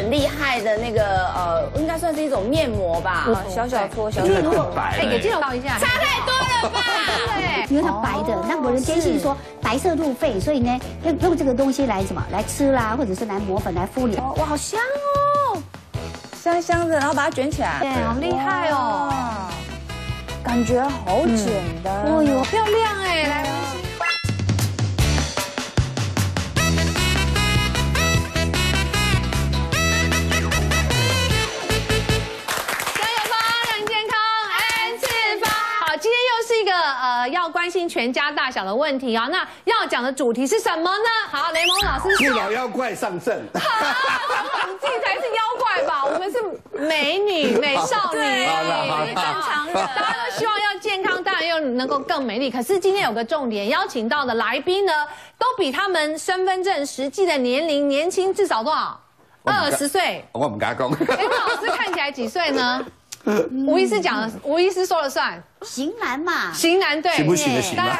很厉害的那个应该算是一种面膜吧，小小搓，小小搓。 哎，给镜头照一下， 差太多了吧？ 对， 因为它白的，那我人坚信说白色入肺，所以呢，用这个东西来什么来吃啦，或者是来磨粉来敷脸。 哇，好香哦，香香的，然后把它卷起来， 对，好厉害哦， 感觉好简单， 哦哟，漂亮哎，来。 要关心全家大小的问题啊，那要讲的主题是什么呢？好，雷蒙老师， 不老妖怪上阵。 你自己才是妖怪吧？我们是美女、美少女， 正常的。 大家都希望要健康，当然又能够更美丽。可是今天有个重点，邀请到的来宾呢，都比他们身份证实际的年龄年轻至少多少？20岁。 我不敢讲。 雷蒙老师看起来几岁呢？ 吴医师讲了，吴医师说了算。 型男嘛， 型男对， 行不行的行吗？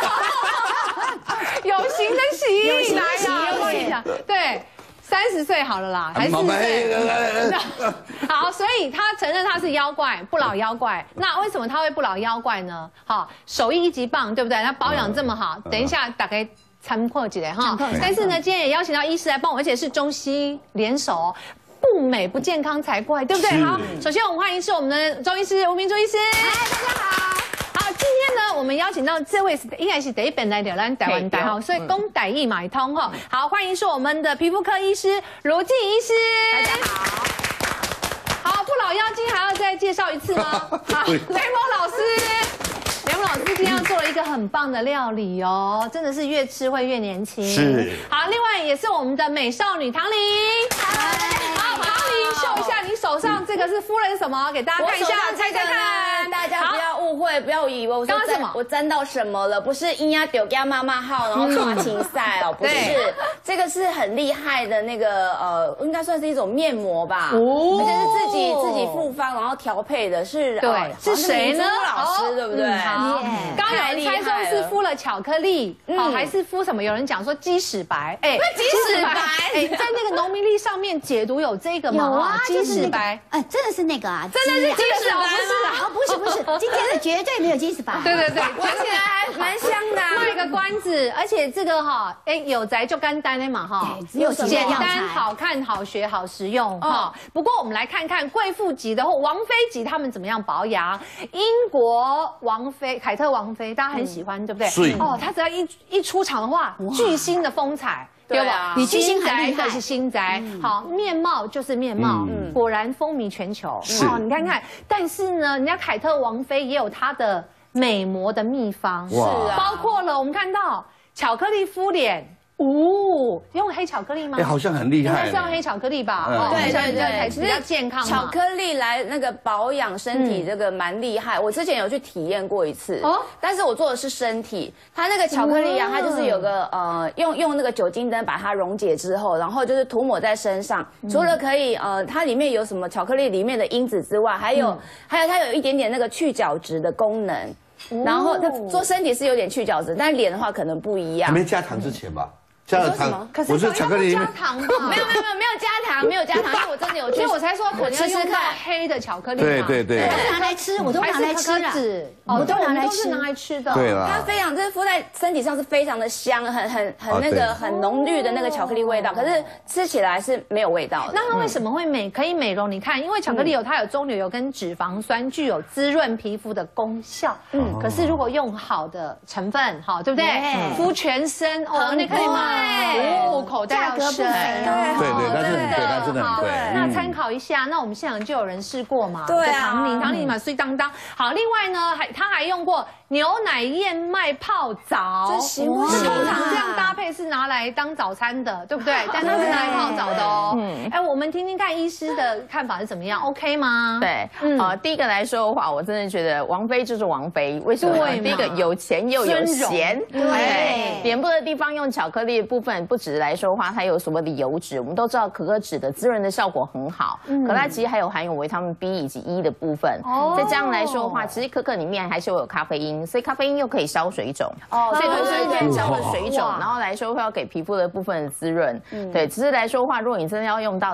有型的型，有型的型，对，30岁好了啦，还是4岁。好，所以他承认他是妖怪，不老妖怪。那为什么他会不老妖怪呢？好，手艺一级棒，对不对？他保养这么好，等一下大概参考几类哈。但是呢，今天也邀请到医师来帮我，而且是中西联手。 不美不健康才怪，对不对？好，首先我们欢迎是我们的中医师吴明珠医师。嗨，大家好。好，今天呢，我们邀请到这位是应该是第一本来的咱台湾台哈，所以讲台语买通哈。好，欢迎是我们的皮肤科医师卢静医师。大家好。好，不老妖精还要再介绍一次吗？好，雷蒙老师。 雷蒙老师今天要做了一个很棒的料理哦，真的是越吃会越年轻。 是。好， 另外也是我们的美少女唐玲。好，唐玲秀一下你手上这个是敷了什么？给大家看一下，猜猜看。 大家不要误会，不要以为我说什么， 我沾到什么了？不是硬要丢给妈妈号，然后刷青赛哦，不是，这个是很厉害的那个应该算是一种面膜吧，而且是自己复方然后调配的，是对，是谁呢？ 老师对不对？ 好，刚有人猜中是敷了巧克力，好还是敷什么？有人讲说鸡屎白，哎， 鸡屎白， 哎，在那个农民历上面解读有这个吗？ 有啊， 鸡屎白， 哎，真的是那个啊， 真的是鸡屎白， 不是，今天的绝对没有鸡屎白。 对，闻起来还蛮香的。 卖个关子，而且这个哈，哎，有宅就干单的嘛哈，简单、好看、好学、好实用哈。不过我们来看看贵妇级的或王妃级他们怎么样保养。英国王妃凯特王妃，大家很喜欢，对不对？哦，她只要一出场的话，巨星的风采。 对吧？ 女巨星很厉害， 是新宅，好面貌就是面貌，果然风靡全球。哦，你看看，但是呢，人家凯特王妃也有她的美模的秘方，是啊，包括了我们看到巧克力敷脸。 用黑巧克力吗？ 哎，好像很厉害。 应该是用黑巧克力吧？对，才比较健康。 巧克力来那个保养身体，这个蛮厉害。我之前有去体验过一次，但是我做的是身体。它那个巧克力啊，它就是有个用那个酒精灯把它溶解之后，然后就是涂抹在身上。除了可以它里面有什么巧克力里面的因子之外，还有它有一点点那个去角质的功能。然后它做身体是有点去角质，但脸的话可能不一样。 还没加糖之前吧？ 加了糖， 可是巧克力加糖吧？ 没有加糖，没有加糖，因为我真的有去， 所以我才说可能要用到黑的巧克力。 对， 我都拿来吃，我都拿来吃了。 我都拿来吃的。 对了， 它非常，这敷在身体上是非常的香，很那个很浓郁的那个巧克力味道，可是吃起来是没有味道的。 那它为什么会可以美容？你看，因为巧克力它有中流油跟脂肪酸，具有滋润皮肤的功效。可是如果用好的成分，好对不对？敷全身哦，那可以吗？口袋要深， 对，但真的很贵。 那参考一下，那我们现场就有人试过嘛？ 对啊， 唐宁嘛，碎当当。好，另外呢，他还用过牛奶燕麦泡澡， 这行不行？通常这样搭配是拿来当早餐的，对不对？但它是拿来泡澡的哦。哎，我们听听看医师的看法是怎么样 ？OK 吗？ 对，第一个来说的话，我真的觉得王妃就是王妃，为什么？第一个有钱又有闲，对，脸部的地方用巧克力的部分，不止来说的话，它有所谓的油脂，我们都知道可可脂的滋润的效果很好，可它其实还有含有维他命 B 以及 E 的部分。再这样来说的话，其实可可里面还是有咖啡因，所以咖啡因又可以消水肿，所以同时间消了水肿，然后来说会要给皮肤的部分的滋润。对，只是来说的话，如果你真的要用到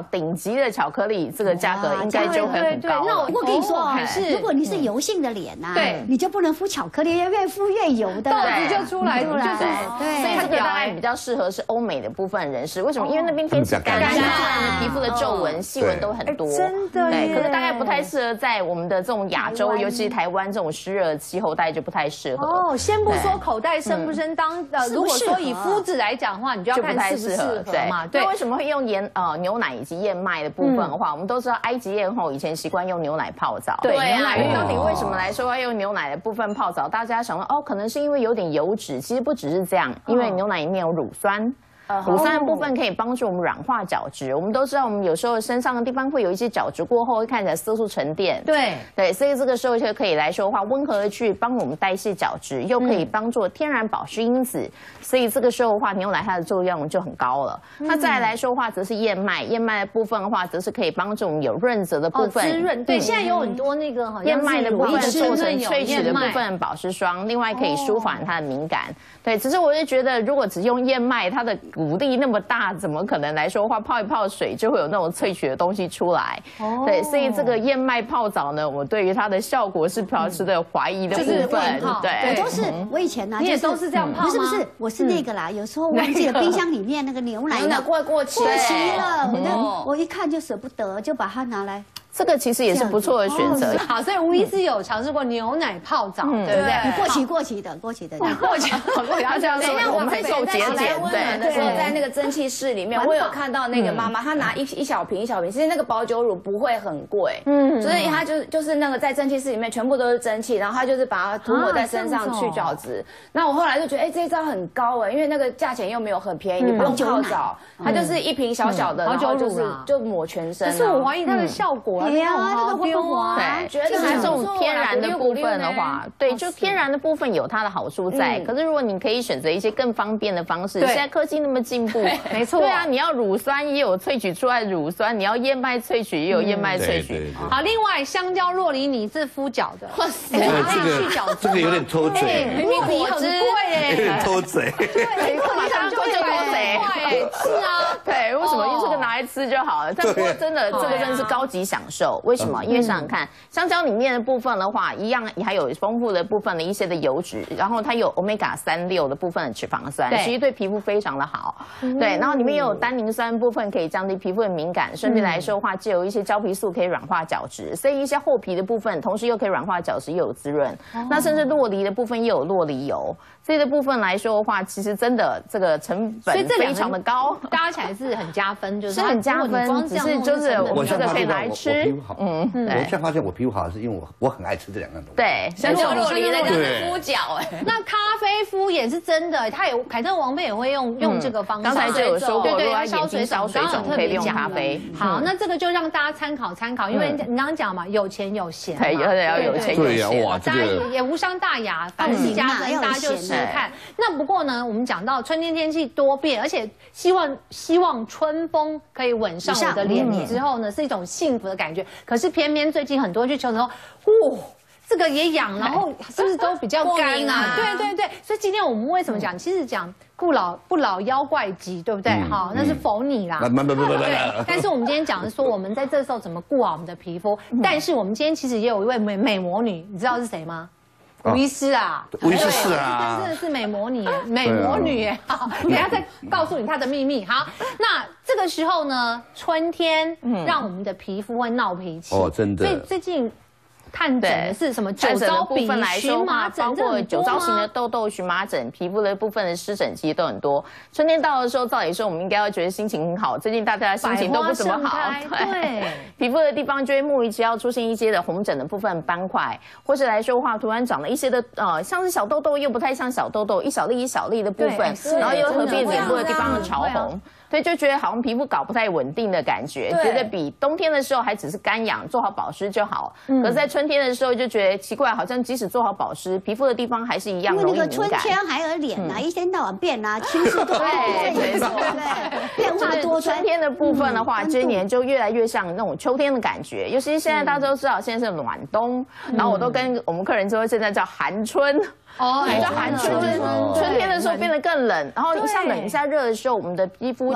顶级的巧克力，这个价格应该就会很高。 那我跟你说啊，如果你是油性的脸呐，对，你就不能敷巧克力，越敷越油的， 痘子就出来，就是对。所以这个大概比较适合是欧美的部分人士。为什么？因为那边天气干燥，皮肤的皱纹、细纹都很多， 真的。 对，可是大概不太适合在我们的这种亚洲，尤其是台湾这种湿热气候带就不太适合。 哦，先不说口袋深不深，如果说以肤质来讲的话，你就要看适不适合嘛。对， 为什么会用牛奶以及燕麦的部分的话，我们都知道埃及艳后以前习惯用牛奶泡澡。 对， 牛奶到底为什么来说要用牛奶的部分泡澡？大家想说哦，可能是因为有点油脂，其实不只是这样，因为牛奶里面有乳酸。乳酸的部分可以帮助我们软化角质。我们都知道，我们有时候身上的地方会有一些角质过后会看起来色素沉淀。对，所以这个时候就可以来说的话，温和的去帮我们代谢角质，又可以帮助天然保湿因子。所以这个时候的话，牛奶它的作用就很高了。那再来说的话，则是燕麦。燕麦的部分的话，则是可以帮助我们有润泽的部分。 滋润。对，现在有很多那个燕麦的部分做成萃取的部分保湿霜，另外可以舒缓它的敏感。对，只是我就觉得，如果只用燕麦，它的谷粒那么大，怎么可能来说的话，泡一泡水就会有那种萃取的东西出来？对，所以这个燕麦泡澡呢，我对于它的效果是保持的怀疑的部分。 对，我以前呢， 你也都是这样泡吗？ 不是，我是那个啦，有时候忘记了冰箱里面那个牛奶过期了，我一看就舍不得，就把它拿来。 这个其实也是不错的选择。 好，所以吴医师有尝试过牛奶泡澡，对不对？ 过期的， 过期， 然后这样说，我们很受节俭。 对，那时候在那个蒸汽室里面，我有看到那个妈妈，她拿一小瓶，其实那个保久乳不会很贵，所以她就是那个在蒸汽室里面全部都是蒸汽，然后她就是把它涂抹在身上去角质。那我后来就觉得，哎，这一招很高哎，因为那个价钱又没有很便宜，你不用泡澡，它就是一瓶小小的，然后就抹全身。 可是我怀疑它的效果。 对呀，这个会不滑。 对，觉得这种天然的部分的话，对，就天然的部分有它的好处在。可是如果你可以选择一些更方便的方式，现在科技那么进步， 没错。 对啊，你要乳酸也有萃取出来的乳酸，你要燕麦萃取也有燕麦萃取。 好，另外香蕉洛梨你是敷脚的， 这个有点偷嘴， 明明很贵耶， 有点偷嘴。 对，马上就偷嘴。 是啊， 对，为什么？因为这个拿来吃就好了。但不过真的，这个真的是高级享受。为什么？因为想想看，香蕉里面的部分的话，一样还有丰富的部分的一些的油脂，然后它有 omega-3、6的部分的脂肪酸，其实对皮肤非常的好。对，然后里面又有单宁酸部分可以降低皮肤的敏感，顺便来说的话，就有一些胶皮素可以软化角质，所以一些厚皮的部分，同时又可以软化角质，又有滋润。那甚至洛梨的部分又有洛梨油。这个部分来说的话，其实真的这个成本非常的高， 搭起来是很加分，就是很加分。只是就是我这个可以来吃。 我现在发现我皮肤好是因为我很爱吃这两样东西。 对， 香蕉洛梨那个敷脚那咖啡敷也是真的，他也凯特王妃也会用这个方式。 刚才就有说过， 对， 眼睛消水肿可以用咖啡。 好，那这个就让大家参考，因为你刚刚讲嘛，有钱有闲， 对，要有钱有闲。 哇， 大家也无伤大雅，反正加分，大家就试试看。那不过呢，我们讲到春天天气多变，而且希望春风可以吻上我的脸之后呢，是一种幸福的感觉。可是偏偏最近很多人去求的时候，这个也痒，然后是不是都比较干啊？对，所以今天我们为什么讲？其实讲不老妖怪集，对不对？好，那是否你啦。对，但是我们今天讲的说，我们在这时候怎么顾好我们的皮肤。但是我们今天其实也有一位美魔女，你知道是谁吗？吴医师啊， 吴医师是啊， 真的是美魔女耶！好，等下再告诉你她的秘密。好，那这个时候呢，春天让我们的皮肤会闹脾气哦，真的。 所以最近看诊的是什么酒糟鼻、荨麻疹， 包括酒糟型的痘痘、荨麻疹，皮肤的部分的湿疹其实都很多。春天到的时候，照理说我们应该要觉得心情很好，最近大家的心情都不怎么好， 对， 皮肤的地方就会莫名其妙出现一些的红疹的部分斑块，或者来说的话，突然长了一些的像是小痘痘，又不太像小痘痘，一小粒一小粒的部分，然后又合并脸部的地方的潮红。对，就觉得好像皮肤搞不太稳定的感觉，觉得比冬天的时候还只是干痒，做好保湿就好。可是在春天的时候就觉得奇怪，好像即使做好保湿，皮肤的地方还是一样容易敏感。 因为那个春天还有脸啊，一天到晚变啊，青色都对，变化多。 春天的部分的话，今年就越来越像那种秋天的感觉，尤其是现在大家都知道现在是暖冬，然后我都跟我们客人说现在叫寒春。叫寒春，就是春天的时候变得更冷，然后一下冷一下热的时候，我们的皮肤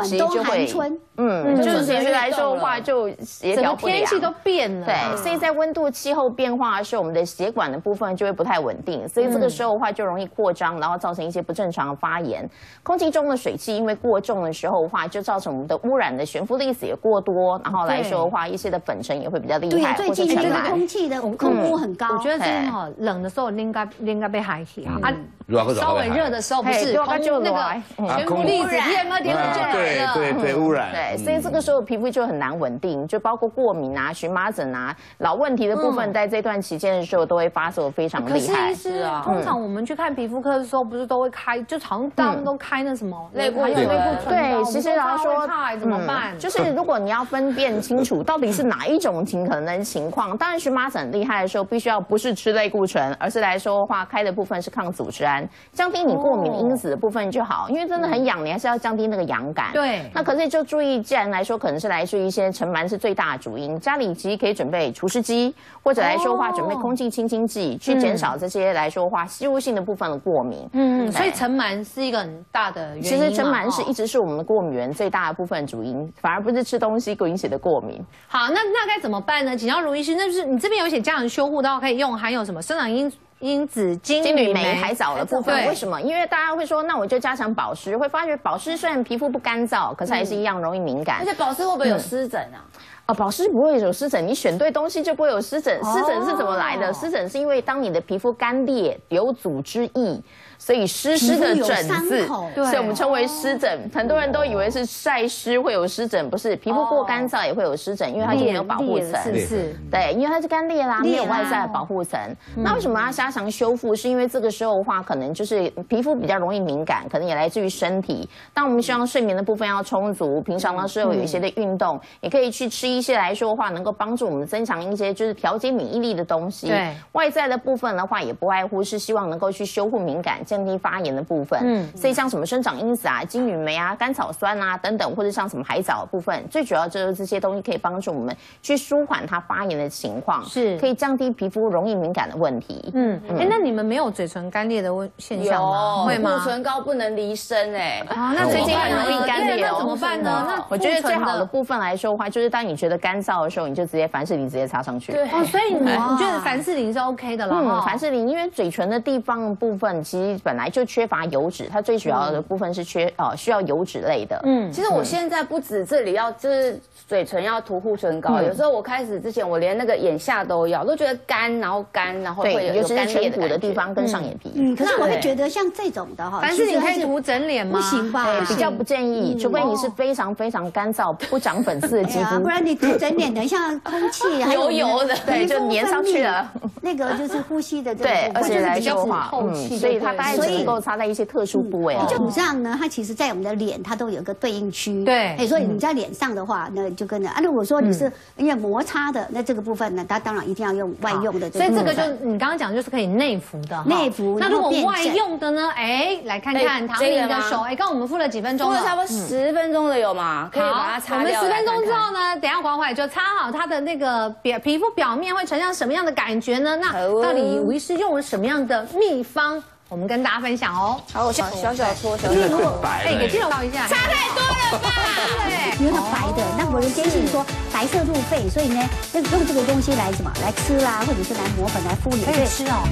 其实就会，就是其实来说的话就协调不良， 天气都变了， 对，所以在温度气候变化的时候，我们的血管的部分就会不太稳定，所以这个时候的话就容易扩张，然后造成一些不正常的发炎。空气中的水汽因为过重的时候的话，就造成我们的污染的悬浮粒子也过多，然后来说的话，一些的粉尘也会比较厉害， 最近这个空气的空污很高， 我觉得真的哈，冷的时候应该被海起啊，稍微热的时候不是那个悬浮粒子 PM2.5就来了， 对污染， 对，所以这个时候皮肤就很难稳定，就包括过敏啊、荨麻疹啊、老问题的部分，在这段期间的时候都会发作非常厉害。 可是通常我们去看皮肤科的时候，不是都会开，就好像大部分都开那什么类固醇， 对，其实来说怎么办？ 就是如果你要分辨清楚到底是哪一种可能的情况，当然荨麻疹很厉害的时候，必须要不是吃类固醇，而是来说的话，开的部分是抗组织胺，降低你过敏因子的部分就好，因为真的很痒，你还是要降低那个痒感。 对， 那可是就注意，既然来说可能是来自于一些尘螨是最大的主因，家里其实可以准备除湿机，或者来说的话准备空气清新剂，去减少这些来说的话吸入性的部分的过敏。 所以尘螨是一个很大的原因。 其实尘螨是一直是我们的过敏源最大的部分主因，反而不是吃东西引起的过敏。 好，那该怎么办呢？请教卢医师，那就是你这边有写家长修护刀可以用，含有什么生长因子、金缕梅、海藻的部分。为什么？因为大家会说，那我就加强保湿，会发觉保湿虽然皮肤不干燥，可是还是一样容易敏感。 而且保湿会不会有湿疹啊？ 保湿不会有湿疹，你选对东西就不会有湿疹。湿疹是怎么来的？湿疹是因为当你的皮肤干裂、有组织液，所以湿的疹子，所以我们称为湿疹。很多人都以为是晒湿会有湿疹，不是，皮肤过干燥也会有湿疹，因为它就没有保护层。对，因为它是干裂啦，没有外在的保护层。那为什么要加强修复？是因为这个时候的话，可能就是皮肤比较容易敏感，可能也来自于身体。当我们希望睡眠的部分要充足，平常的时候有一些的运动，也可以去吃一些来说的话，能够帮助我们增强一些就是调节免疫力的东西。对，外在的部分的话，也不外乎是希望能够去修护敏感、降低发炎的部分。所以像什么生长因子啊、金缕梅啊、甘草酸啊等等，或者像什么海藻的部分，最主要就是这些东西可以帮助我们去舒缓它发炎的情况，是可以降低皮肤容易敏感的问题。 那你们没有嘴唇干裂的现象吗？ 会吗？护唇膏不能离身那最近很容易干裂那怎么办呢？那我觉得最好的部分来说的话，就是当你觉得干燥的时候，你就直接凡士林直接擦上去。 对，所以你觉得凡士林是 OK 的了？ 凡士林因为嘴唇的地方部分其实本来就缺乏油脂，它最主要的部分是需要油脂类的。 其实我现在不止这里要就是嘴唇要涂护唇膏，有时候我开始之前我连那个眼下都要，都觉得干，然后会有干裂的地方跟上眼皮。 可是我会觉得像这种的哈， 凡士林可以涂整脸吗？ 不行吧？ 比较不建议，除非你是非常非常干燥、不长粉刺的肌肤， 不然你涂整脸等一下空气油油的， 对，就粘上去了。 那个就是呼吸的这个， 对，而且来说话，所以它大概只能够擦在一些特殊部位。 基本上呢，它其实在我们的脸，它都有一个对应区。 对， 所以你在脸上的话，那就跟着如果说你是因为摩擦的，那这个部分呢，它当然一定要用外用的。 所以这个就你刚刚讲就是可以内服的。 内服。 那如果外用的呢？来看看唐玲的手，刚我们敷了几分钟了？ 敷了差不多10分钟了有吗？可以把它擦掉。 我们10分钟之后呢，等下缓缓就擦好它的那个皮肤表面会呈现什么样的感觉呢？那到底吴医师用了什么样的秘方？我们跟大家分享哦。 好，我小搓， 给镜头照一下， 差太多了吧？ 对，因为它白的，那我坚信说白色入肺，所以呢，用这个东西来来吃啦，或者是来磨粉来敷脸， 可以吃哦。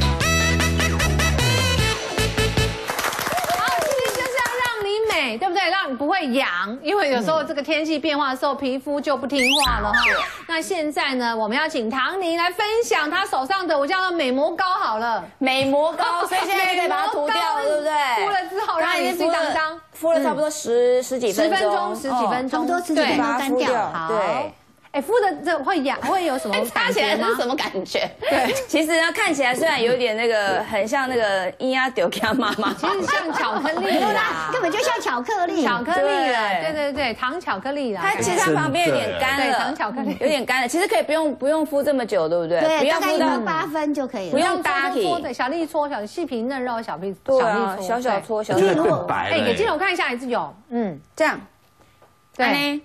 对不对？让你不会痒，因为有时候这个天气变化的时候，皮肤就不听话了哈。那现在呢，我们要请唐宁来分享她手上的，我叫它美膜膏好了， 美膜膏，所以现在可以把它涂掉了，对不对？ 敷了之后，让你自当当， 敷了差不多十几分钟， 差不多10几分钟干掉。 对。 敷的这会痒，会有什么擦起来是什么感觉？对，其实呢，看起来虽然有点那个很像那个咿呀丢给他妈妈， 其实像巧克力啦， 根本就像巧克力了，对，糖巧克力啦。 它其实它旁边有点干了， 糖巧克力有点干了。其实可以不用敷这么久，对不对？ 对， 不要敷到8分就可以了。 不用搭体， 小力搓，细皮嫩肉，小力搓，小搓。 给镜头看一下， 这样， 对。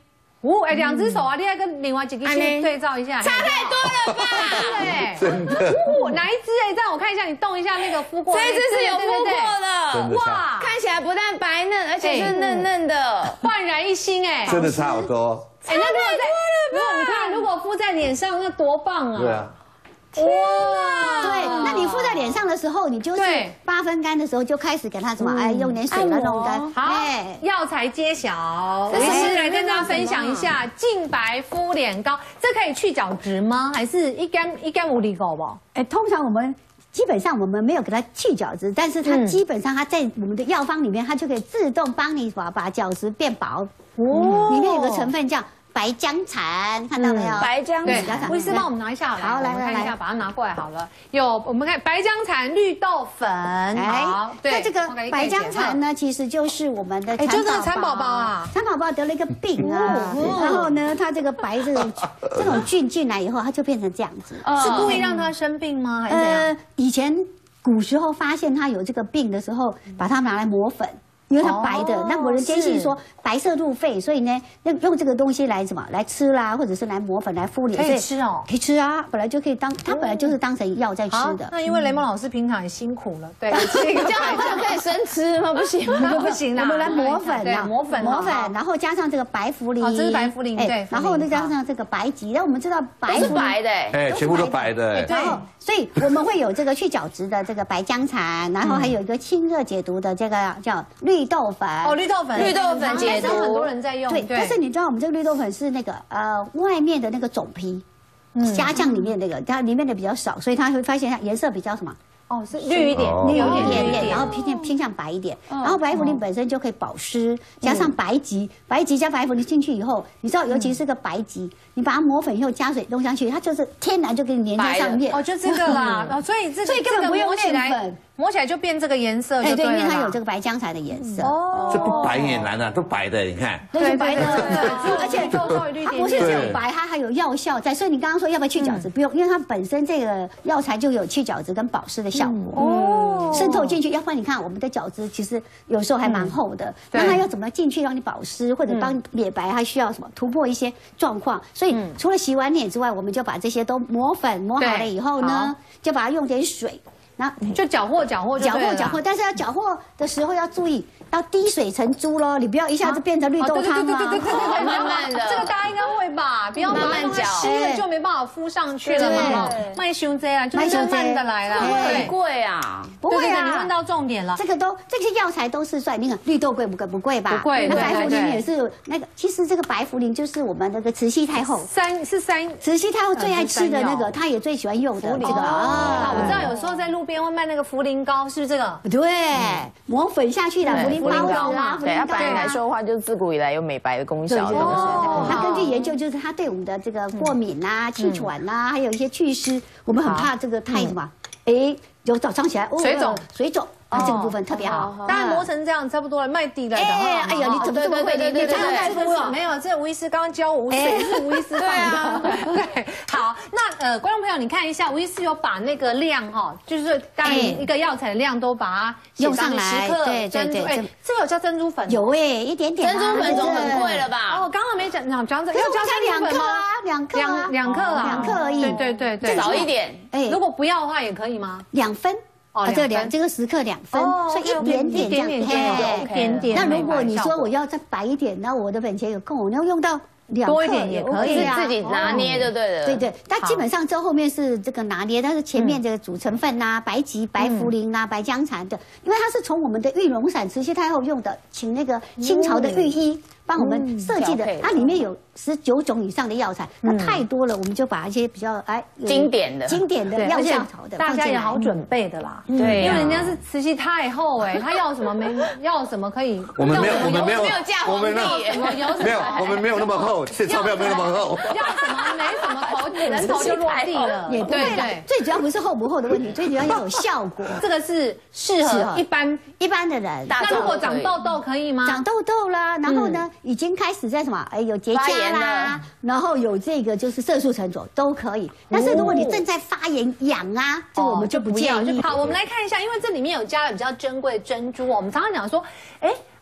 哎，2只手啊，你要跟另外一只对照一下， 差太多了吧？ 对， 真的。 哪一只哎？这样我看一下，你动一下那个敷过， 这一只是有敷过的， 哇， 看起来不但白嫩，而且是嫩嫩的， 焕然一新哎， 真的差好多。 哎，那你看，如果敷在脸上，那多棒啊！ 对啊。 哇，对，那你敷在脸上的时候，你就是8分干的时候就开始给它什么？哎，用点水来弄干。 好，药材揭晓，医师来跟大家分享一下净白敷脸膏，这可以去角质吗？还是一干无力够不？ 哎，通常我们基本上我们没有给它去角质，但是它基本上它在我们的药方里面，它就可以自动帮你把角质变薄。哦，里面有个成分叫白姜蝉，看到没有？ 白姜蝉， 魏医师帮我们拿一下好了。 好，来看一下，把它拿过来好了。有，我们看白姜蝉、绿豆粉。好，对。 那这个白姜蝉呢，其实就是我们的就是蚕宝宝啊。 蚕宝宝得了一个病啊，然后呢，它这个白这种菌进来以后，它就变成这样子。 是故意让它生病吗？还是怎样？ 以前古时候发现它有这个病的时候，把它拿来磨粉。因为它白的，那我人坚信说白色入肺，所以呢，用这个东西来什么来吃啦，或者是来磨粉来敷脸， 可以吃哦， 可以吃啊，本来就可以当，它本来就是当成药在吃的。 那因为雷蒙老师平常也辛苦了，对， 这样可以生吃吗？不行， 不行， 我们来磨粉啊， 磨粉， 然后加上这个白茯苓， 这是白茯苓，对， 然后再加上这个白芨，那我们知道白是白的， 哎，全部都白的， 对，所以我们会有这个去角质的这个白姜蝉，然后还有一个清热解毒的这个叫绿豆粉。 绿豆粉解毒，很多人在用。 对，但是你知道我们这个绿豆粉是那个外面的那个种皮，虾酱里面那个，它里面的比较少，所以它会发现它颜色比较什么？ 哦，是绿一点， 有一点点，然后偏向白一点。然后白茯苓本身就可以保湿，加上白芨加白茯苓进去以后，你知道，尤其是个白芨，你把它磨粉以后加水弄上去，它就是天然就给你粘在上面。 哦，就这个啦。哦，所以根本不用面粉。 磨起来就变这个颜色， 对，因为它有这个白姜蝉的颜色。 哦，这不白也难啊，都白的，你看。 对，白的，而且它不是只有白，它还有药效在。所以你刚刚说要不要去角质？不用，因为它本身这个药材就有去角质跟保湿的效果。哦，渗透进去，要不然你看我们的角质其实有时候还蛮厚的，那它要怎么进去让你保湿或者帮脸白，它需要什么突破一些状况。所以除了洗完脸之外，我们就把这些都磨粉磨好了以后呢，就把它用点水。然后就搅和， 但是要搅和的时候要注意，要滴水成珠咯，你不要一下子变成绿豆汤啊。 对，慢慢的，这个大家应该会吧？不要慢慢搅，湿了就没办法敷上去了嘛。卖胸针啊，就是慢慢的来啦。 很贵啊， 不会啊， 你问到重点了。 这些药材都是算那个绿豆贵不贵吧？ 不贵。 那白茯苓也是那个，其实这个白茯苓就是我们那个慈禧太后慈禧太后最爱吃的那个，她也最喜欢用的这个啊。我知道有时候在路边会卖那个茯苓膏，是不是这个？ 对，磨粉下去的茯苓包子啊， 对，它本来来说的话，就是自古以来有美白的功效的东西。 那根据研究，就是它对我们的这个过敏啊、气喘啊，还有一些祛湿，我们很怕这个太什么，哎，有早上起来水肿。啊，这个部分特别好， 当然磨成这样差不多了，卖地来的。 哎呀，你怎么这么会？你常常在敷了？ 没有，这吴医师刚刚教我，是吴医师放的。对，好，那观众朋友，你看一下，吴医师有把那个量哈，就是当然一个药材的量都把它用上来。对， 这个有叫珍珠粉？ 有一点点。 珍珠粉总很贵了吧？ 哦，刚刚没讲这要加2克啊，2克而已。 对， 少一点。 如果不要的话也可以吗 ？2分。这个10克2分，所以一点点。那如果你说我要再白一点，那我的本钱有空，我要用到2克多一点也可以自己拿捏就对了。 对，但基本上这后面是这个拿捏，但是前面这个主成分呐，白芨、白茯苓呐、白姜蝉的，因为它是从我们的玉龙散慈禧太后用的，请那个清朝的御医帮我们设计的，它里面有19种以上的药材，那太多了，我们就把一些比较经典的药效草的， 大家也好准备的啦。 对， 因为人家是慈禧太后她要什么可以。 我们没有嫁皇帝， 我们没有那么厚，钞票没有那么厚。 要什么没什么头，人头就落地了。 也不会啦，最主要不是厚不厚的问题，最主要要有效果。 这个是适合一般的人。 那如果长痘痘可以吗？ 长痘痘啦，然后呢？已经开始在什么？有结痂啦，然后有这个就是色素沉着都可以。但是如果你正在发炎痒啊，这个我们就不建议。 好，我们来看一下，因为这里面有加了比较珍贵的珍珠。我们常常讲说，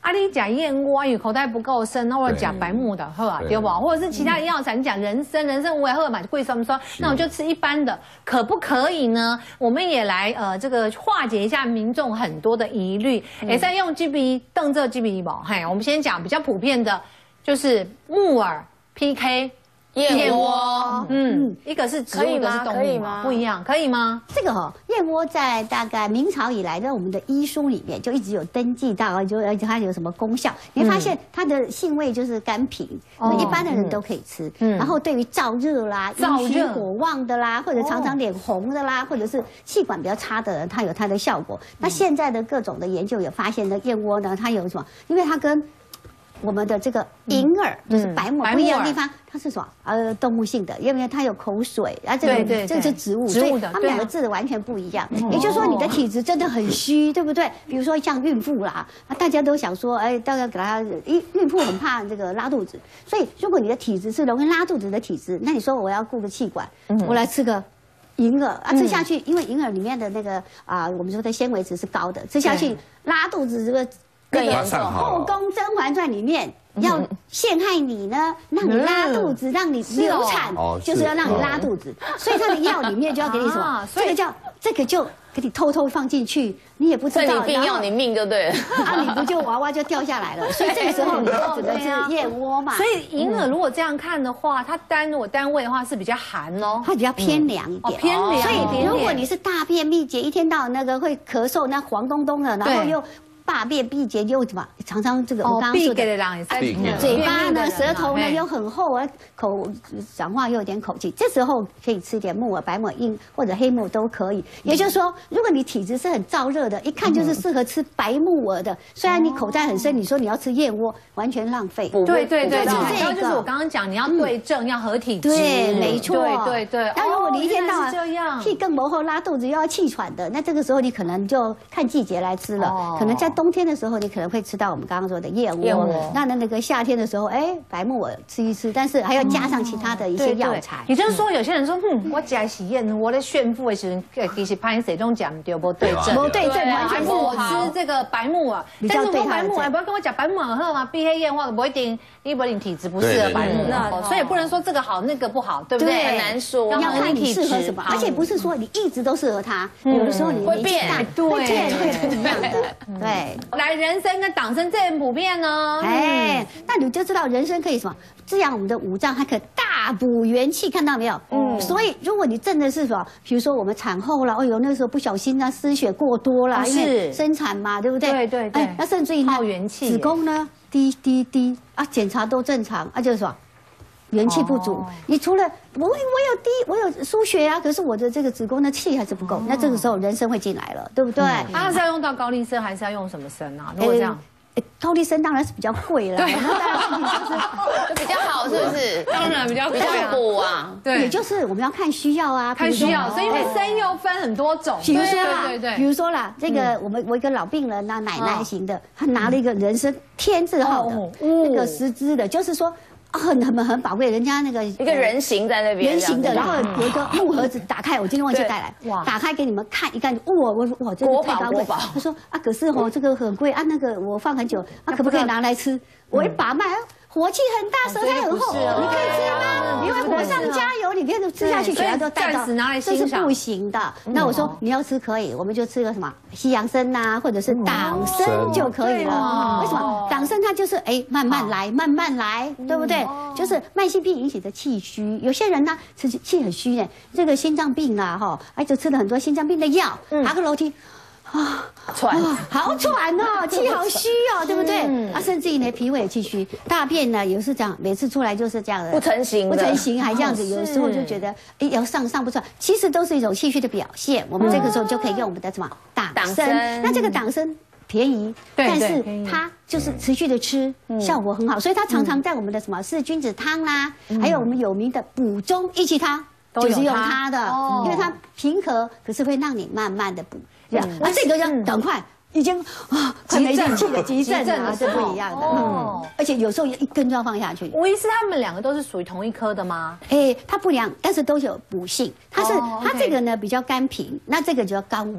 啊，你讲燕窝，因为口袋不够深，那我讲白木的喝啊，对不？或者是其他的药材，你讲人参我也喝嘛，贵什么说？那我就吃一般的，可不可以呢？我们也来这个化解一下民众很多的疑虑。也在用 GB 瞪这 GB 不？嘿，我们先讲比较普遍的，就是木耳 PK。 燕窝， 一个是植物，一个是动物吗？不一样，可以吗？ 这个燕窝在大概明朝以来，在我们的医书里面就一直有登记到，而且它有什么功效？你会发现它的性味就是甘平，一般的人都可以吃。然后对于燥热啦、阴虚火旺的啦，或者常常脸红的啦，或者是气管比较差的人，它有它的效果。那现在的各种的研究有发现，的燕窝呢，它有什么？因为它跟我们的这个银耳就是白木不一样的地方，它是什么？动物性的，因为它有口水，这是植物，所以它们两个字完全不一样。也就是说，你的体质真的很虚，对不对？比如说像孕妇啦，大家都想说，大家给她孕妇很怕这个拉肚子，所以如果你的体质是容易拉肚子的体质，那你说我要顾个气管，我来吃个银耳吃下去，因为银耳里面的那个我们说的纤维值是高的，吃下去拉肚子这个。 更严重，《 后宫甄嬛传》里面要陷害你呢，让你拉肚子，让你流产，就是要让你拉肚子。所以它的药里面就要给你什么？这个就给你偷偷放进去，你也不知道。 你病要你命就对了。 你不就娃娃就掉下来了？所以这个时候你就只能吃燕窝嘛。 所以银耳如果这样看的话，它单位的话是比较寒哦， 它比较偏凉一点。 偏凉。 所以如果你是大便秘结，一天到晚那个会咳嗽，那黄东东的，然后又。大便闭结又什么？常常这个我刚刚说的，嘴巴呢、舌头呢又很厚口讲话又有点口气，这时候可以吃一点木耳、白木耳、或者黑木耳都可以。也就是说，如果你体质是很燥热的，一看就是适合吃白木耳的。虽然你口袋很深，你说你要吃燕窝，完全浪费。 对，就是我刚刚讲，你要对症，要合体质。 对，没错。 对。 那如果你一天到晚气更薄厚、拉肚子又要气喘的，那这个时候你可能就看季节来吃了，可能在冬天的时候，你可能会吃到我们刚刚说的燕窝。那个夏天的时候，白木耳吃一吃，但是还要加上其他的一些药材。 也就是说，有些人说，我吃是燕窝的炫富的时候，其实拍谁中讲对不对症？ 不对症，完全不我吃这个白木耳，但是我白木耳不要跟我讲白木耳喝吗？比黑燕窝不一定，因为你体质不适合白木耳，所以不能说这个好那个不好，对不对？ 很难说， 要看你适合什么，而且不是说你一直都适合它，有的时候你会变， 会不一样的，对。 来，人参跟党参这很普遍呢。 那你就知道人参可以什么滋养我们的五脏，还可以大补元气，看到没有？所以如果你真的是什么，比如说我们产后了，那时候不小心失血过多了，因为生产嘛，对不对？ 对。 那甚至于耗元气， 子宫呢低检查都正常，就是什么？元气不足，你除了我有输血啊，可是我的这个子宫的气还是不够，那这个时候人参会进来了，对不对？ 它是要用到高丽参，还是要用什么参啊？如果这样， 高丽参当然是比较贵了，对，那当然问题就是比较好，是不是？ 当然比较补啊， 对，也就是我们要看需要啊， 看需要，所以因为参又分很多种， 比如说啦，这个我一个老病人呐，奶奶型的，她拿了一个人参天字号的那个10支的，就是说。很宝贵，人家那个一个人形在那边， 人形的，然后有一个木盒子打开，我今天忘记带来，打开给你们看一看，哇，真的太高贵。他说可是这个很贵那个我放很久可不可以拿来吃？我一把脉，火气很大，舌苔很厚，你可以吃吗？因为火上加油，你可以吃下去，血压就带到，这是不行的。那我说你要吃可以，我们就吃个什么西洋参呐，或者是党参就可以了。为什么？党参它就是慢慢来，对不对？就是慢性病引起的气虚，有些人呢气很虚的，这个心脏病啦就吃了很多心脏病的药，爬个楼梯。 喘， 好喘气好虚对不对？甚至于呢，脾胃也气虚，大便呢也是这样，每次出来就是这样的， 不成形， 还这样子，有的时候就觉得要上不出来，其实都是一种气虚的表现。我们这个时候就可以用我们的什么党参，那这个党参便宜，但是它就是持续的吃，效果很好，所以它常常在我们的什么四君子汤啦，还有我们有名的补中益气汤，就是用它的，因为它平和，可是会让你慢慢的补。这个要赶快，已经快没力气了，急症是不一样的而且有时候一根就要放下去。 吴医师他们两个都是属于同一科的吗？ 它不良，但是都有补性。它这个呢比较甘平，那这个就要高温。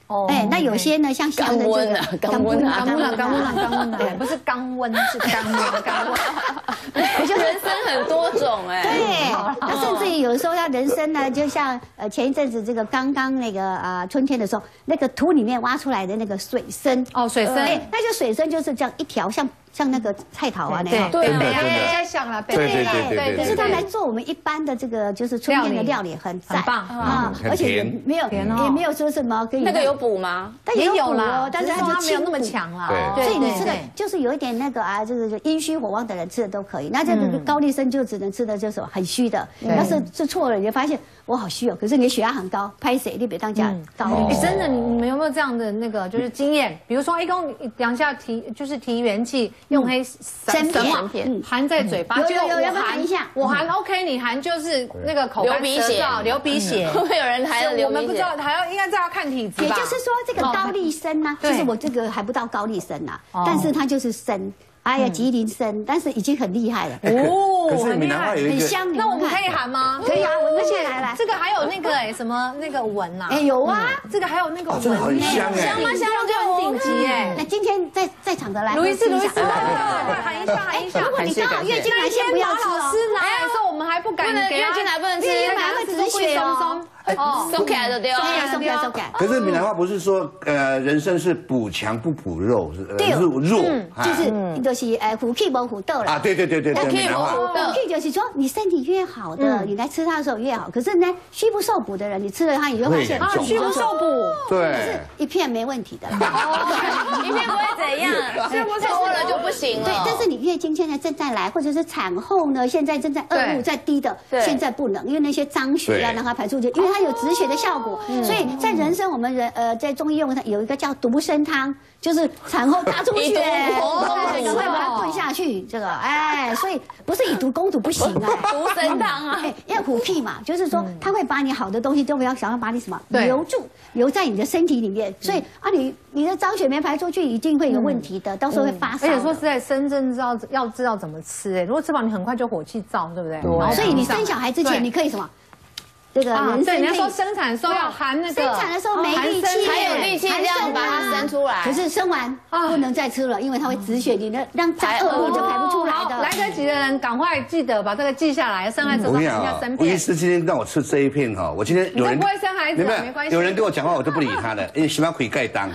哦，哎，那有些呢，像香的这个肛温啊， 不是肛温，是肛温。 我觉得人参很多种哎， 对，那甚至于有的时候要人参呢，就像前一阵子这个刚刚那个春天的时候，那个土里面挖出来的那个水参哦，水参， 那就水参就是这样一条像那个菜桃啊那样， 对， 在想了， 对，可是它来做我们一般的这个就是春天的料理很赞啊， 而且也没有说什么跟那个有补吗？ 但也有啦， 但是它就没有那么强啦， 所以你吃的就是有一点那个啊，就是阴虚火旺的人吃的都可以。那这个高丽参就只能吃的就是很虚的，要是吃错了，你就发现我好虚哦，可是你血压很高，拍谁你别当家高。 真的，你们有没有这样的那个就是经验？比如说一公两下提元气。用黑参片含在嘴巴， 有，要不要含一下？ 我含 OK， 你含就是那个口干舌燥、流鼻血， 会不会有人含流鼻血？ 我们不知道，应该要看体质吧。 也就是说，这个高丽参呢，其实我这个还不到高丽参呐，但是它就是参。哎呀，吉林参，但是已经很厉害了哦。可是闽南话有一个很香， 那我们可以含吗？ 可以啊，而且来， 这个还有那个什么那个文呐？ 有啊， 这个还有那个真的很香香吗？香就很顶级哎。 那今天在场的来， 卢医师，含一下。 如果你刚好月经来，先不要吃哦。师拿来的时候，我们还不敢给月经来不能吃， 月经来会止血哦。 松开的对哦，松开。 可是闽南话不是说人参是补强不补肉，是弱， 就是虎气不虎豆了啊，对， 虎气不虎豆， 虎气就是说你身体越好的，你来吃它的时候越好。可是呢，虚不受补的人，你吃了它，你就发现虚不受补， 对， 是一片没问题的， 一片不会怎样，虚不受补了就不行了。 对，但是你月经现在正在来，或者是产后呢，现在正在恶露在低的，现在不能，因为那些脏血要让它排出去，因为它有止血的效果，所以在人参我们在中医用它有一个叫独参汤，就是产后大出血，赶快把它炖下去，这个所以不是以毒攻毒不行啊， 独参汤啊， 要虎气嘛，就是说它会把你好的东西都不要想要把你什么留住，留在你的身体里面，所以你的脏血没排出去，一定会有问题的，到时候会发烧。 而且说实在，真正要知道怎么吃，如果吃饱你很快就火气燥，对不对？ 所以你生小孩之前，你可以什么？这个人参， 人家说生产的时候要含那个， 生产的时候没力气， 才有力气这样把它生出来。 可是生完不能再吃了，因为它会止血，你的让再恶露就排不出来的。 来得及的人赶快记得把这个记下来，生孩子要含下生片。 吴医师今天让我吃这一片哈，我今天有人不会生孩子，没关系。 有人跟我讲话我都不理他的，因为喜欢可以盖当。 进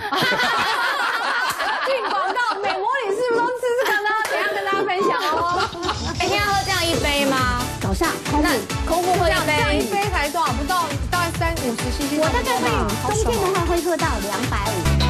广告，美魔女是不是都吃这个呢？等一下跟大家分享哦。 每天要喝这样一杯吗？ 早上空腹喝一杯， 这样一杯才多少？不到大概350cc。 我大概会冬天的话会喝到250。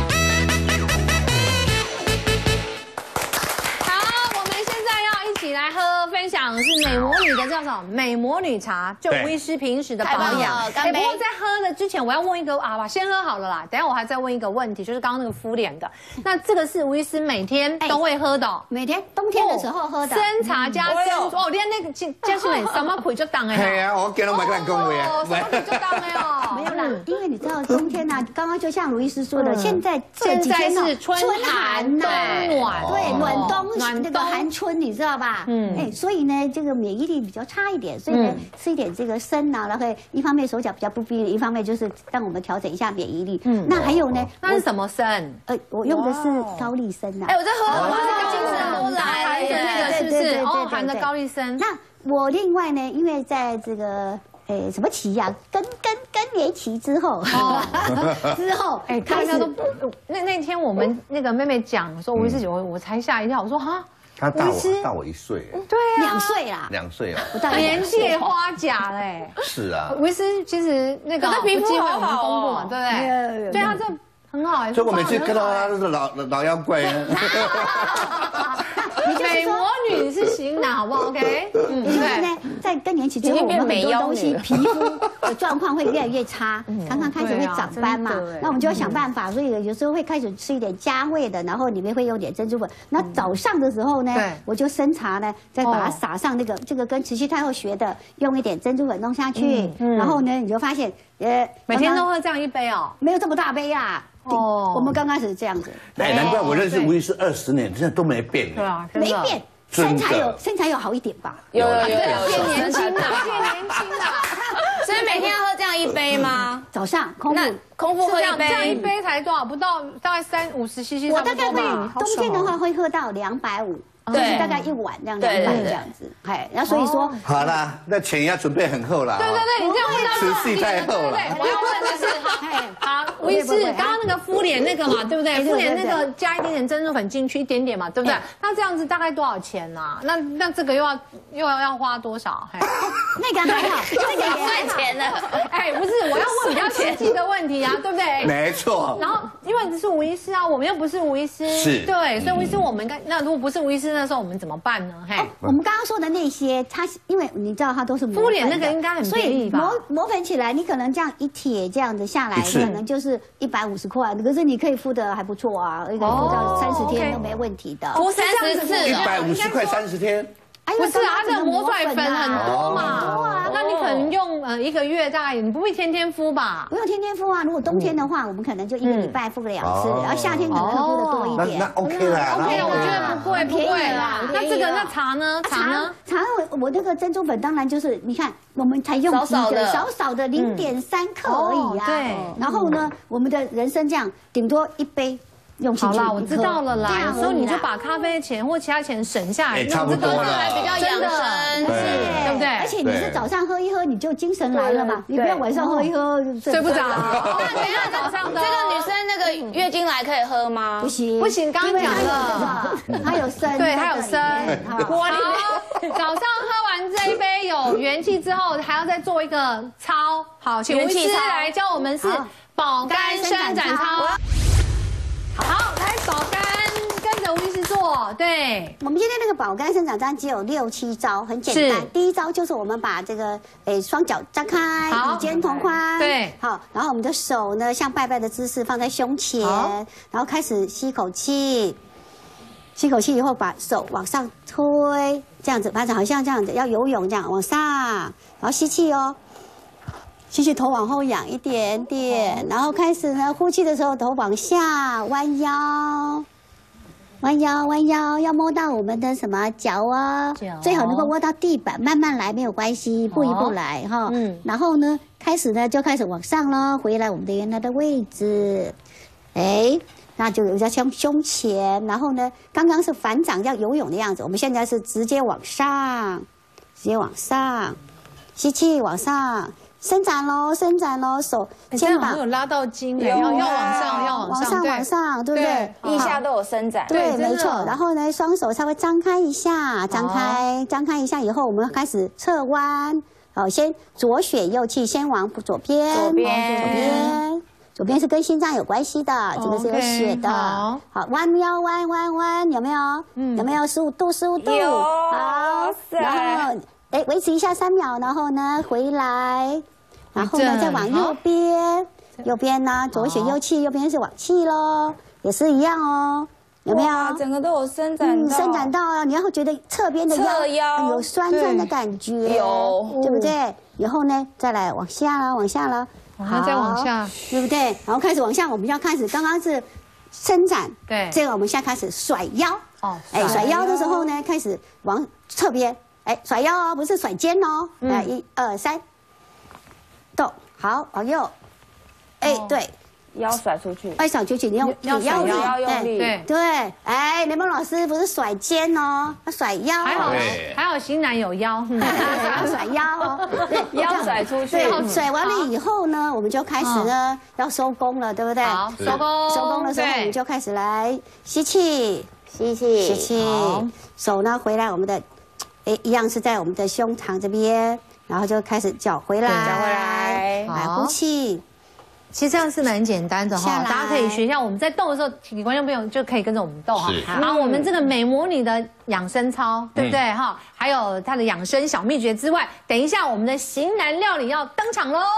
好，我们现在要一起来分享是美魔女的叫什么？美魔女茶，就吴医师平时的保养。不过在喝的之前，我要问一个先喝好了啦。等一下我还再问一个问题，就是刚刚那个敷脸的。那这个是吴医师每天都会喝的， 每天冬天的时候喝的生茶加珍珠。哦，连那个加是什么配就当的。 系啊，我今日买个人讲话啊。 什么配就当的哦。 没有啦，因为你知道冬天呐，刚刚就像卢医师说的，现在是春寒冬暖， 对，暖冬那个寒春，你知道吧？所以呢，这个免疫力比较差一点，所以呢，吃一点这个参呢，然后一方面手脚比较不冰，一方面就是让我们调整一下免疫力。那还有呢， 那是什么参？ 我用的是高丽参呐。 我在喝，精神都来了， 这个是不是？哦，含的高丽参。 那我另外呢，因为在这个什么期呀，更年期之后， 大家都那天我们那个妹妹讲说吴医师酒，我才吓一跳，我说哈。 他大我1岁， 对啊，2岁啦 ，2岁啊， 不到年届花甲嘞， 是啊， 吴医师其实那个皮肤好好哦，对不对？对啊，这很好哎， 所以我每次看到他都是老妖怪。 美魔女是型男，好不好 ？OK， 就是呢，在更年期之后，我们很多东西皮肤的状况会越来越差，常常开始会长斑嘛。那我们就要想办法，所以有时候会开始吃一点加味的，然后里面会用点珍珠粉。那早上的时候呢，我就生茶呢，再把它撒上这个跟慈禧太后学的，用一点珍珠粉弄下去，然后呢，你就发现每天都喝这样一杯哦， 没有这么大杯啊。我们刚开始是这样子。 难怪我认识吴医师20年，真的都没变。 对啊， 没变。身材有好一点吧？ 有变年轻了，变年轻了。 所以每天要喝这样一杯吗？ 早上空腹。 空腹喝一杯， 这样一杯才多少？不到大概50 cc 我大概会冬天的话会喝到250。就是大概1碗这样200这样子，哎，然后所以说好啦，那钱要准备很厚啦。 对，你这样问到持续太厚了。 我要问的是，好，吴医师，刚刚那个敷脸那个嘛，对不对？敷脸那个加一点点珍珠粉进去一点点嘛，对不对？那这样子大概多少钱啊？那这个又要花多少？ 那个还好， 那个也算钱了。 哎，不是，我要问比较实际的问题啊，对不对？ 没错。 然后因为这是吴医师啊，我们又不是吴医师， 是， 对，所以吴医师我们应该，那如果不是吴医师那时候我们怎么办呢？ 我们刚刚说的那些，它因为你知道它都是敷脸那个应该很便宜吧？ 所以磨粉起来，你可能这样一帖这样子下来，可能就是150块，可是你可以敷的还不错啊，一个敷到30天都没问题的。 敷30次 ，150块30天。 不是啊，它这个磨出来粉很多嘛，那你可能用1个月大概，你不会天天敷吧？ 不用天天敷啊，如果冬天的话，我们可能就1个礼拜敷个2次，然后夏天可能会敷的多一点。 那 OK 啦 ，OK 了，我觉得不贵，便宜啦。那这个那茶呢？ 茶我那个珍珠粉当然就是你看，我们才用少少的0.3克而已啊。对。然后呢，我们的人参这样顶多1杯。 好啦，我知道了啦。有时候你就把咖啡钱或其他钱省下来， 差不多了， 还比较养生， 对不对？ 而且你是早上喝一喝，你就精神来了嘛，你不要晚上喝一喝睡不着。 那等一下早上这个女生那个月经来可以喝吗？ 不行， 不行，刚刚讲了， 它有参， 对，它有参。锅里面早上喝完这一杯有元气之后，还要再做一个操。好，请吴医师来教我们是保肝伸展操。好，来保肝，跟着吴医师做。对， 我们今天那个保肝伸展操只有6、7招，很简单。第一招就是我们把这个双脚张开，与肩同宽。对，好，然后我们的手呢，像拜拜的姿势放在胸前，然后开始吸口气，吸口气以后把手往上推，这样子，把手好像这样子，要游泳这样往上，然后吸气哦。吸气，头往后仰一点点，然后开始呢，呼气的时候头往下弯腰，弯腰，弯腰，要摸到我们的什么脚啊？最好能够摸到地板，慢慢来没有关系，一步一步来哈。然后呢，开始往上咯，回来我们的原来的位置，那就有在胸前，然后呢，刚刚是反掌要游泳的样子，我们现在是直接往上，吸气往上。伸展喽，手肩膀有拉到筋，要往上，对不对？ 腋下都有伸展， 对，没错。然后呢，双手稍微张开一下，张开一下以后，我们开始侧弯。好，先左旋右气，先往左边，左边是跟心脏有关系的，这个是有血的。好，弯腰弯，有没有？有没有15度？好，然后。维持一下3秒，然后呢回来，然后呢再往右边呢左旋右气，右边是往气咯，也是一样哦，有没有？ 整个都有伸展到啊！你要觉得侧边的腰有酸的感觉，有，对不对？然后呢再来往下了， 好，再往下， 对不对？然后开始往下，我们要开始，刚刚是伸展，对，这个我们现在开始甩腰，甩腰的时候呢，开始往侧边。甩腰哦，不是甩肩哦。1、2、3，动，好，往右。对， 腰甩出去。 甩出去，你用腰用力。 对。雷蒙老师不是甩肩哦，他甩腰。 还好，型男有腰。 要甩腰哦， 腰甩出去。 对，甩完了以后呢，我们就开始呢要收工了，对不对？ 好，收工的时候，我们就开始来吸气，手呢回来我们的。一样是在我们的胸膛这边，然后就开始脚回来，来呼气。 其实这样是蛮简单的哈，大家可以学一下。我们在动的时候，请观众朋友就可以跟着我们动哈。然后我们这个美魔女的养生操，对不对哈？还有它的养生小秘诀之外，等一下我们的型男料理要登场喽。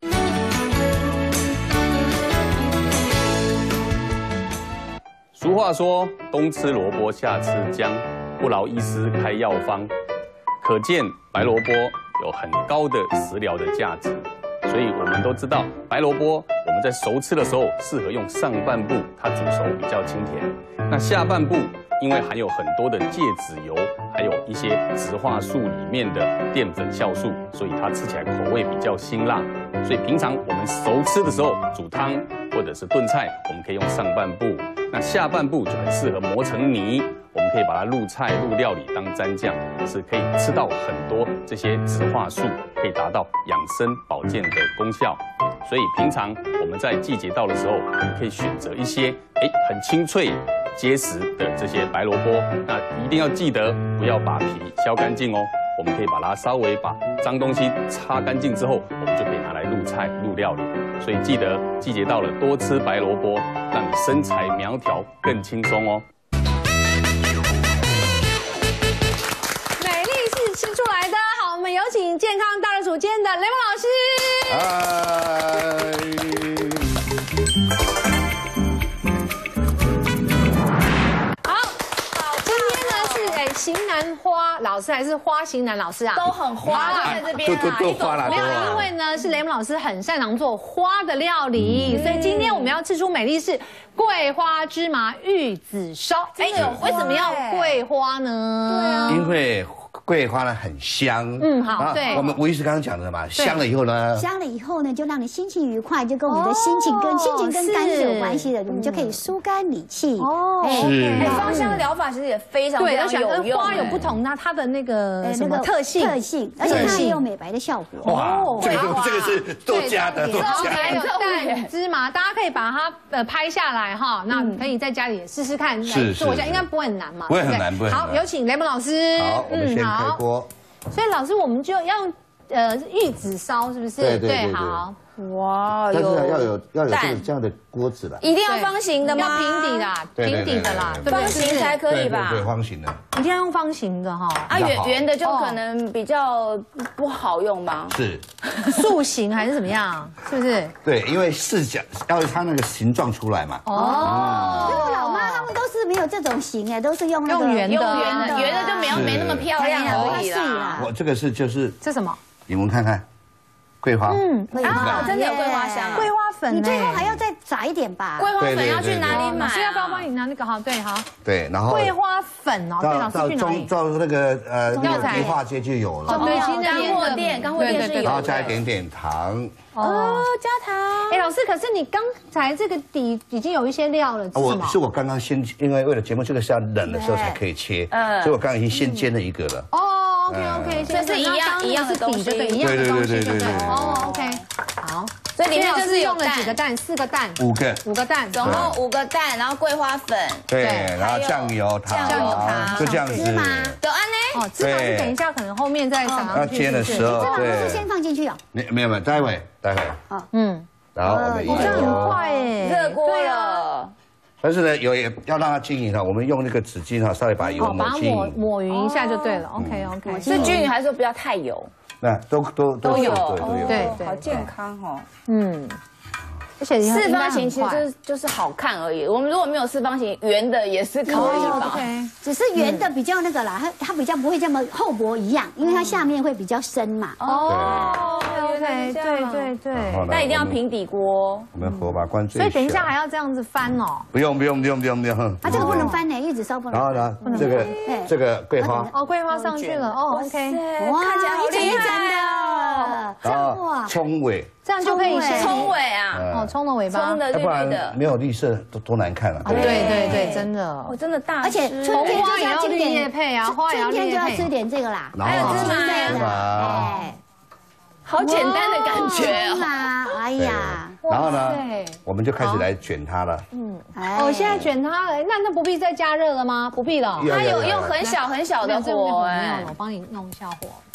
俗话说，冬吃萝卜夏吃姜，不劳医师开药方。可见白萝卜有很高的食疗的价值，所以我们都知道白萝卜我们在熟吃的时候适合用上半部，它煮熟比较清甜。那下半部因为含有很多的芥子油，还有一些植化素里面的淀粉酵素，所以它吃起来口味比较辛辣。所以平常我们熟吃的时候，煮汤或者是炖菜，我们可以用上半部，那下半部就很适合磨成泥。我们可以把它入菜、入料理当蘸酱，是可以吃到很多这些植化素，可以达到养生保健的功效。所以平常我们在季节到的时候，我们可以选择一些很清脆、结实的这些白萝卜。那一定要记得不要把皮削干净哦。我们可以把它稍微把脏东西擦干净之后，我们就可以拿来入菜、入料理。所以记得季节到了，多吃白萝卜，让你身材苗条更轻松哦。 吃出来的好，我们有请健康大热厨间的雷蒙老师。好，今天呢是型男花老师还是花型男老师啊？ 都很花，都在这边啦， 都花了。 没有，因为呢是雷蒙老师很擅长做花的料理，所以今天我们要吃出美丽是桂花芝麻玉子烧。为什么要桂花呢？对啊， 因为桂花呢很香， 好，对， 我们吴医师刚刚讲的嘛，香了以后呢， 就让你心情愉快，就跟我们的心情跟肝是有关系的，我们就可以疏肝理气。 是。 芳香疗法其实也非常对，而且有用。 跟花有不同，它的那个什么特性， 而且它也有美白的效果。 哇，这个是多加的， 还有蛋芝麻，大家可以把它拍下来哈，那可以在家里也试试看，来做一下，应该不会很难嘛， 不会很难，不会很难。 好，有请雷蒙老师。 好，我们先开锅。 所以老师，我们就要用玉子烧，是不是？ 对， 好。 哇， 但是要有这样的锅子啦， 一定要方形的吗？ 要平底的，平底的啦， 方形才可以吧？ 对，方形的， 一定要用方形的哈。 圆的就可能比较不好用吗？ 是， 塑形还是怎么样？是不是？ 对，因为视角要它那个形状出来嘛。 那个老妈他们都是没有这种形都是用圆的， 圆的就没那么漂亮而已啦。 我这个就是这什么？ 你们看看。桂花， 真的有桂花香， 桂花粉， 你最后还要再撒一点吧。 桂花粉要去哪里买？ 是要不要帮你拿那个？好，对，好。 对，然后桂花粉哦，对，老师去哪里？ 到那个迪化街就有了。 对， 干货店是有。 然后加一点点糖。 加糖。 老师，可是你刚才这个底已经有一些料了， 是我刚刚先，因为为了节目这个是要冷的时候才可以切，所以我刚刚已经先煎了一个了。 OK， 这是一样的东西， 对，一样的东西，对。OK， 好， 所以里面就是用了几个蛋，4个蛋，5个蛋， 总共5个蛋，然后桂花粉， 对，然后酱油糖，就这样子。 芝麻， 有安呢？ 芝麻是等一下可能后面再撒上去。 煎的时候， 对，是先放进去哦。 没有，待会。然后我们这样很快热锅了。 但是呢，油也要让它均匀我们用那个纸巾稍微把油抹均匀， 抹匀一下就对了。OK， 是均匀还是不要太油？ 那都有， 对， 好健康哦。 而且四方形其实就是好看而已。我们如果没有四方形，圆的也是可以吧？ 只是圆的比较那个啦，它比较不会这么厚薄一样，因为它下面会比较深嘛。 对。 但一定要平底锅。 我们火把关最小。 所以等一下还要这样子翻哦。 不用。 它这个不能翻呢，玉子烧不能。 然后呢，这个桂花。 桂花上去了。OK。 哇，看起来好厉害哦。 然后葱尾。 这样就可以葱尾啊， 葱的尾巴， 葱的绿的， 没有绿色多难看啊！ 对，真的， 我真的大， 而且春天就是要吃点叶配啊， 春天就要吃点这个啦， 还有芝麻，好简单的感觉啊！哎呀， 然后呢，我们就开始来卷它了。 现在卷它了，那不必再加热了吗？不必了， 它有用很小的火， 我帮你弄一下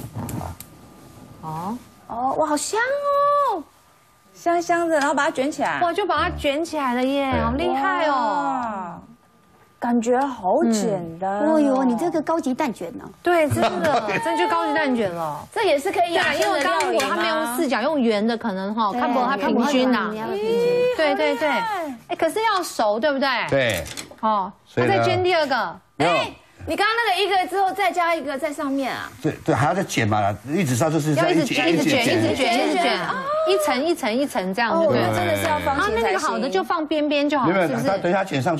火。 哇，好香哦，香的，然后把它卷起来， 哇，就把它卷起来了耶，好厉害哦， 感觉好简单。 哦呦，你这个高级蛋卷呢？ 对，真的，真就高级蛋卷了。 这也是可以养生的料理吗？ 因为刚刚如果它没有四角，用圆的，可能看不它平均呐。对。可是要熟，对不对？ 对。 那再煎第二个。 你刚刚那个一个之后再加一个在上面啊？ 对，还要再剪嘛，一直烧就是要一直卷，一层这样就对了。 真的是要放。 那个好的就放边边就好，是不是？ 等一下剪上去。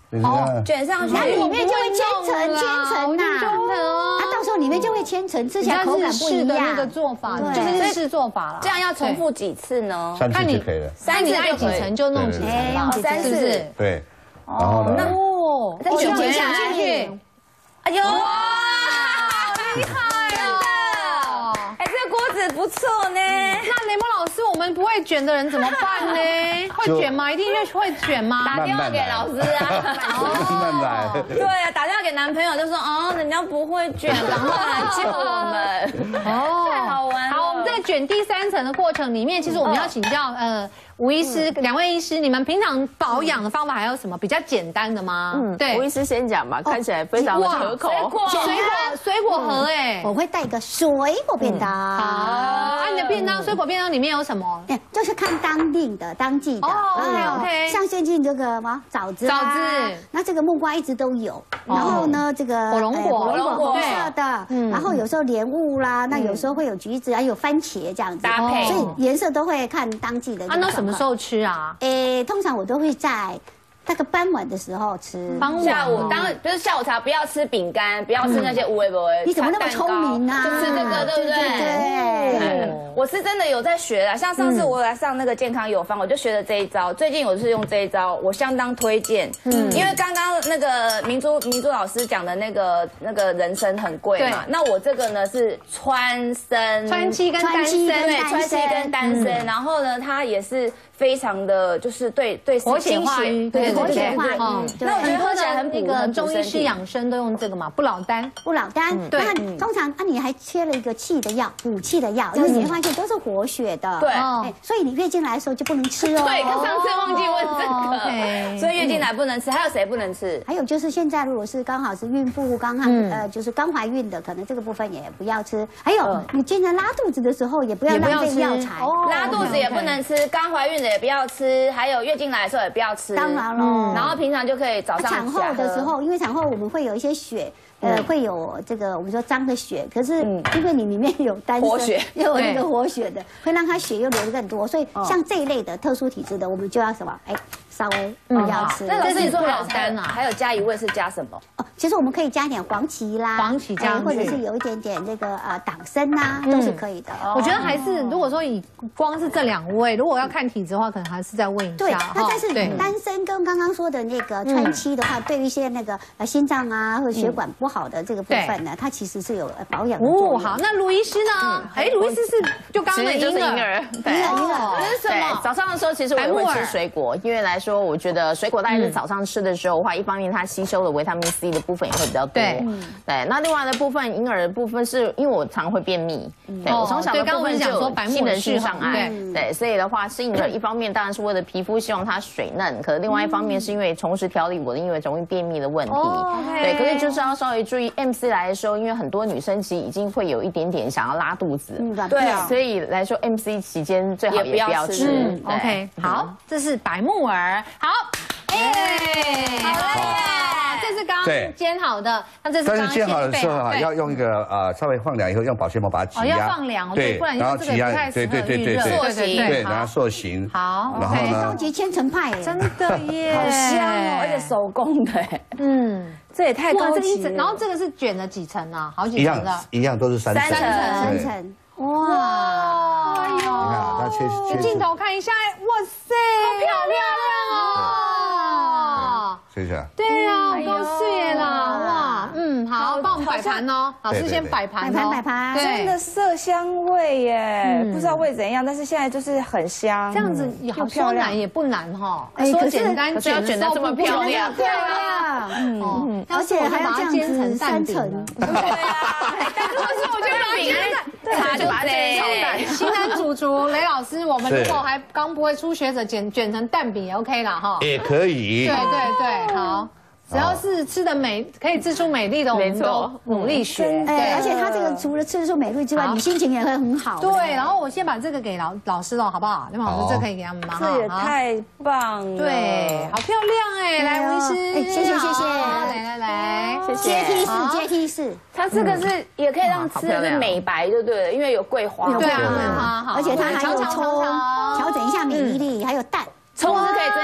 哦， 卷上去， 然后里面就会千层呐，它到时候里面就会千层，吃起来口感不一样。 那个做法就是日式做法了。 这样要重复几次呢 ？3次就可以了。 看你爱几层就弄几层吧 ，3次。 对。然后呢？ 哦， 再卷下去。 哎呦， 厉害哦！ 哎，这个锅子不错呢。 那雷蒙老师，我们不会卷的人怎么办呢？会卷吗？一定会卷吗？ 打电话给老师啊， 慢来。 对啊，打电话给男朋友就说，哦，人家不会卷，赶快来救我们。哦，太好玩了。 好，我们在卷第3层的过程里面，其实我们要请教吴医师，2位医师，你们平常保养的方法还有什么比较简单的吗？对， 吴医师先讲吧，看起来非常的可口。 水果盒哎， 我会带一个水果便当。 好，你的便当水果便当里面有什么？ 就是看当地的、当季的。 OK， 像最近这个枣子，那这个木瓜一直都有。然后呢，这个火龙果红色的，然后有时候莲雾啦，那有时候会有橘子，还有番茄这样子搭配， 所以颜色都会看当季的。 那什么时候吃啊？ 通常我都会在大概傍晚的时候吃。 下午就是下午茶，不要吃饼干，不要吃那些无为不为。 你怎么那么聪明啊？ 就吃这个，对不对？对。我是真的有在学啦，像上次我来上那个健康有方，我就学了这一招。最近我是用这一招，我相当推荐。因为刚刚那个明珠老师讲的那个人参很贵嘛，那我这个呢是川七跟丹参，对，川七跟丹参，然后呢它也是非常的就是对活血化瘀， 对活血化瘀。 那我觉得喝起来很补，很中医师养生都用这个嘛，不老丹。 对，那通常你还切了一个气的药，补气的药，因为你会发现都是活血的。 对， 所以你月经来的时候就不能吃哦。 对，上次忘记问这个，所以月经来不能吃。还有谁不能吃？ 还有就是现在如果是刚好是孕妇就是刚怀孕的，可能这个部分也不要吃。还有你经常拉肚子的时候也不要浪费药材， 拉肚子也不能吃，刚怀孕的也不要吃，还有月经来的时候也不要吃。 当然了， 然后平常就可以早上产后的时候，因为产后我们会有一些血。会有这个我们说脏的血，可是因为你里面有丹参，又有那个活血的，会让它血又流得更多，所以像这一类的特殊体质的，我们就要什么？稍微不要吃。 那老师你说还有丹啊？还有加一味是加什么？ 其实我们可以加点黄芪啦，或者是有一点点这个党参呐，都是可以的。 我觉得还是如果说以光是这2味，如果要看体质的话，可能还是再问一下。 对，那但是丹参跟刚刚说的那个川七的话，对于一些那个心脏啊或者血管不好的这个部分呢，它其实是有保养的作用。 好，那卢医师呢？卢医师是就刚刚的就是婴儿，对， 这是什么？ 早上的时候其实我也会吃水果，因为来说，我觉得水果大概是早上吃的时候的话，一方面它吸收的维他命 C 的部分也会比较多。对，那另外的部分，婴儿的部分是因为我常会便秘，对我从小的部分就有性能性障碍，对，所以的话吃婴儿一方面当然是为了皮肤希望它水嫩，可是另外一方面是因为同时调理我的因为容易便秘的问题，对，可是就是要稍微注意 MC 来的时候，因为很多女生其实已经会有一点点想要拉肚子， 对啊， 所以来说 MC 期间最好也不要吃。 OK， 好，这是白木耳，好，好了耶。这是刚煎好的，那这是刚刚煎好的时候要用一个稍微放凉以后用保鲜膜把它挤压， 要放凉，对，不然这个不太适合预热。 对，然后塑形。 好， 然后呢？ 超级千层派， 真的耶， 好香哦，而且手工的，这也太高级了。 然后这个是卷了几层啊？好几层的， 一样都是3层。 哇， 哎呦， 你看它切镜头看一下，哇塞，好漂亮哦！ 切一下。 对啊，高碎啦，哇，好，帮我们摆盘哦，老师先摆盘， 真的色香味耶，不知道会怎样，但是现在就是很香， 这样子好说难也不难哈，说简单可是要卷得这么漂亮， 漂亮，而且还要这样子3层， 对啊，但是我觉得饼他就把它煎成蛋。 新南主厨雷老师，我们如果还刚不会初学者卷成蛋饼也 OK 啦哈， 也可以， 对，好。只要是吃的美，可以吃出美丽的，我们都努力学。 对，而且它这个除了吃出美丽之外，你心情也会很好。 对，然后我先把这个给老师了，好不好？那么老师这可以给他们吗？ 这也太棒了， 对，好漂亮哎！来，吴医师， 谢谢， 来， 谢谢。阶梯式， 它这个是也可以让吃的是美白，就对了，因为有桂花， 对啊， 而且它还有葱，调整一下免疫力，还有蛋。 葱是可以增加免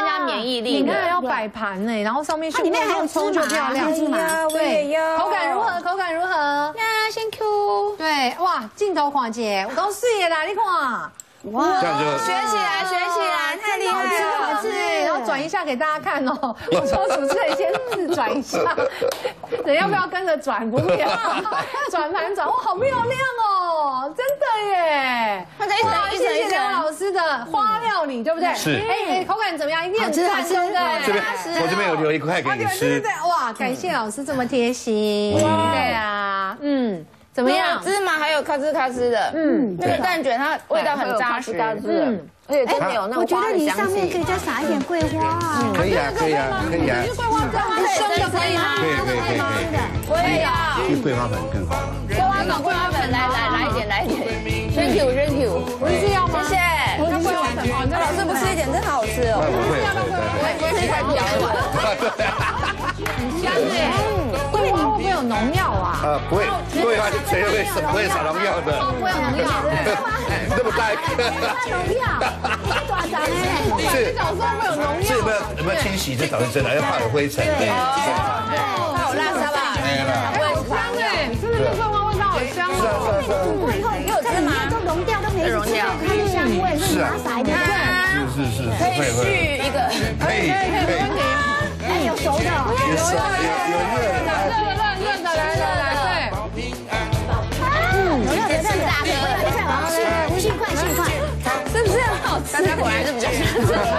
益力的。 你看要摆盘呢，然后上面里面还有葱就漂亮。 对， 口感如何？口感如何？ 呀，先 Q。 对，哇，镜头看姐，我都碎了啦，你看。 哇，这样就学起来，太厉害了， 好吃。然后转一下给大家看哦。我说主持人先自转一下，人要不要跟着转？不要，转盘转，哇，好漂亮哦，真的耶。谢谢梁老师的花料理，对不对？ 是。 哎，口感怎么样？一定很赞，对不对？ 我这边有留一块给你吃。 哇，感谢老师这么贴心。对啊，怎么样？ 芝麻还有咔吱咔吱的，那个蛋卷它味道很扎实，而且真的有那种我觉得你上面可以再撒一点桂花啊。 可以啊。 桂花生的可以吗？ 可以。桂花粉更好了。 桂花粉，来一点。Thank you。 不是要吗？ 谢谢。那桂花粉，老师不吃一点真好吃哦。 不会。 吃一块条了。 很香耶。桂花会不会有农药啊？ 不会，桂花谁会撒农药的？ 不会有农药。 那么大一颗。 农药，你多少呢？ 是小时候会有农药。 是有没有清洗？这倒是真的，要怕有灰尘。对。 怕有垃圾吧？ 好香哎！是不是桂花味道好香哦？ 煮过以后，在里面都溶掉，都没吃到它的香味，所以你把它撒一点。 是。 可以续一个。 可以。 哎，有熟的。 有热的，来，对。 细块， 是不是很好吃？大家果然是比较喜欢吃。